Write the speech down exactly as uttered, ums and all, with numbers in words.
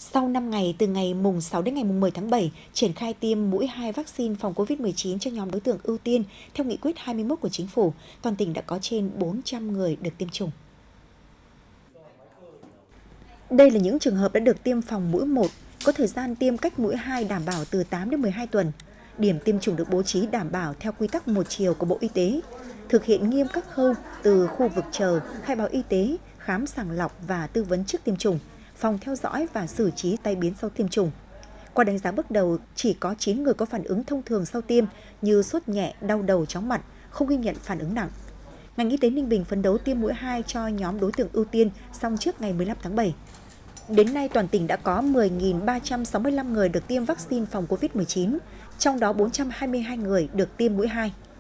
Sau năm ngày, từ ngày mùng sáu đến ngày mùng mười tháng bảy, triển khai tiêm mũi hai vaccine phòng Covid mười chín cho nhóm đối tượng ưu tiên theo nghị quyết hai mươi mốt của Chính phủ, toàn tỉnh đã có trên bốn trăm người được tiêm chủng. Đây là những trường hợp đã được tiêm phòng mũi một, có thời gian tiêm cách mũi hai đảm bảo từ tám đến mười hai tuần. Điểm tiêm chủng được bố trí đảm bảo theo quy tắc một chiều của Bộ Y tế, thực hiện nghiêm các khâu từ khu vực chờ, khai báo y tế, khám sàng lọc và tư vấn trước tiêm chủng, phòng theo dõi và xử trí tai biến sau tiêm chủng. Qua đánh giá bước đầu, chỉ có chín người có phản ứng thông thường sau tiêm như sốt nhẹ, đau đầu, chóng mặt, không ghi nhận phản ứng nặng. Ngành y tế Ninh Bình phấn đấu tiêm mũi hai cho nhóm đối tượng ưu tiên xong trước ngày mười lăm tháng bảy. Đến nay, toàn tỉnh đã có mười nghìn ba trăm sáu mươi lăm người được tiêm vaccine phòng Covid mười chín, trong đó bốn trăm hai mươi hai người được tiêm mũi hai.